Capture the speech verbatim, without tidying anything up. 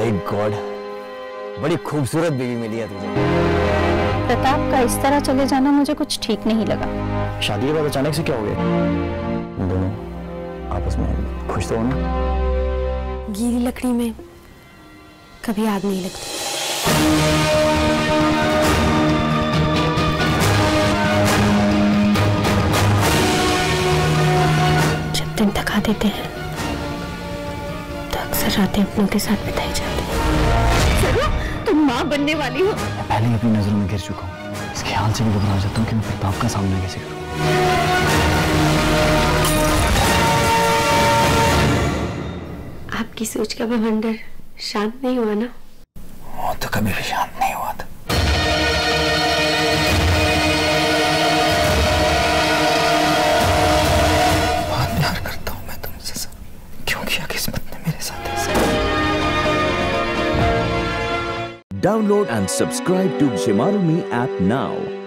My God, बड़ी खूबसूरत बीवी मिली है तुझे। प्रताप का इस तरह चले जाना मुझे कुछ ठीक नहीं लगा। शादी के बाद अचानक से क्या हो गया? दोनों आपस में खुश तो हो ना? गीली लकड़ी में कभी आग नहीं लगती। जब दिन थका देते हैं तो अक्सर रातें अपनों के साथ बिताई जाती हैं। तुम माँ बनने वाली हो। मैं पहले ही अपनी नजरों में गिर चुका हूँ, इस ख्याल से भी घबरा जाता हूँ कि मैं प्रताप का सामना कैसे करूँ। आपकी सोच का बवंडर शांत नहीं हुआ ना? वो तो कभी भी शांत नहीं हुआ था। बहुत प्यार करता हूँ मैं तुमसे सर, क्यों किया किस्मत ने मेरे साथ ऐसा। Download and subscribe to Shemaroo Me app now.